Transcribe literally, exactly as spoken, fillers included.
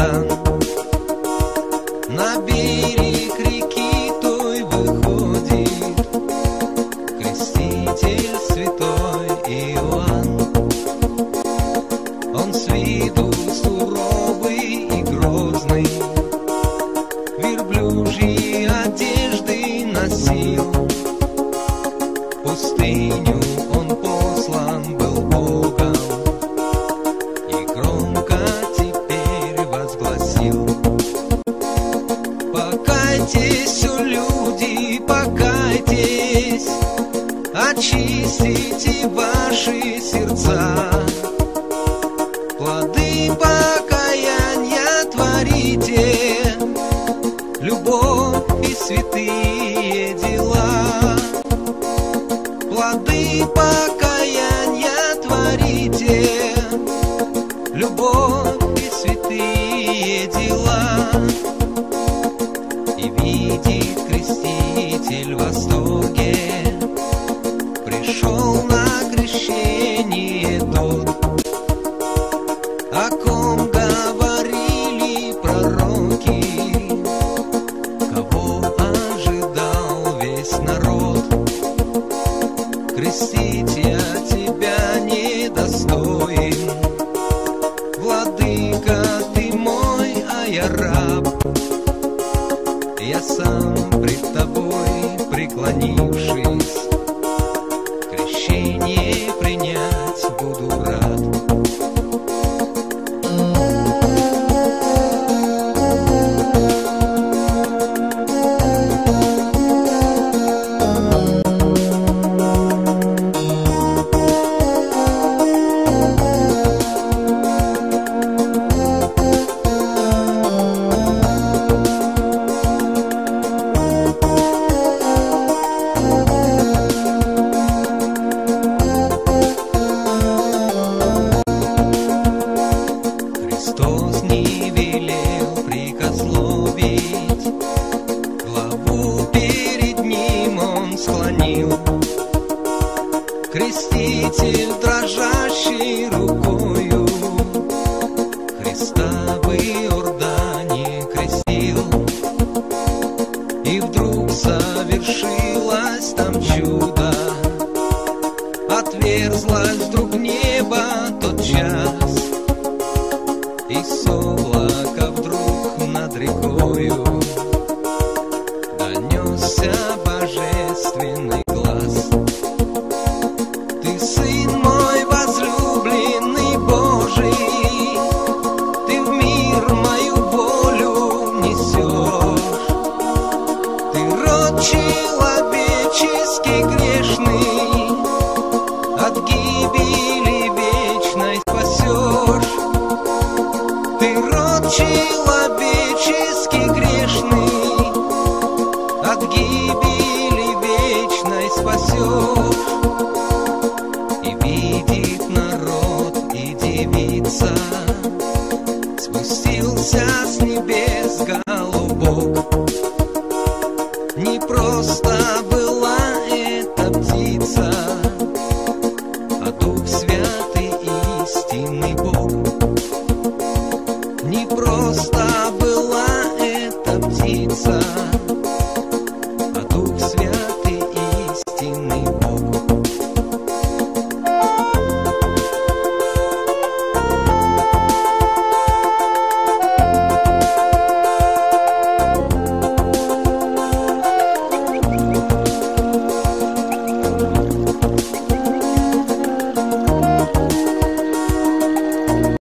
Иордан. На берег реки той выходит креститель святой Иоанн. Он с виду суровый и грозный, верблюжьи одежды носил. В пустыню он послан был Богом и громко теперь возгласил: покайтесь, о люди, покайтесь, очистите ваши сердца, плоды покаяния творите, любовь и святые дела. Плоды покаяния творите, любовь и святые дела. И видит креститель в восторге, пришел на крещение тот, о ком говорили пророки, кого ожидал весь народ. Крестить я тебя недостоин, владыка ты мой, а я раб. Я сам пред тобой, преклонившись, крещение принять буду рад. Христос не велел прикословить, главу перед ним он склонил. Креститель дрожащей рукою Христа в Иордане крестил. И вдруг совершилось там чудо, отверзлось вдруг небо тот час, и с облака вдруг над рекою донесся божественный глас: ты сын мой возлюбленный Божий, ты в мир мою волю несешь. Ты род человеческий грешный, от гибели вечной спасешь. Ты род человеческий грешный, от гибели вечной спасешь. И видит народ, и девица, спустился с небес голубок. Не просто была эта птица, а Дух Святый, истинный Бог. Не просто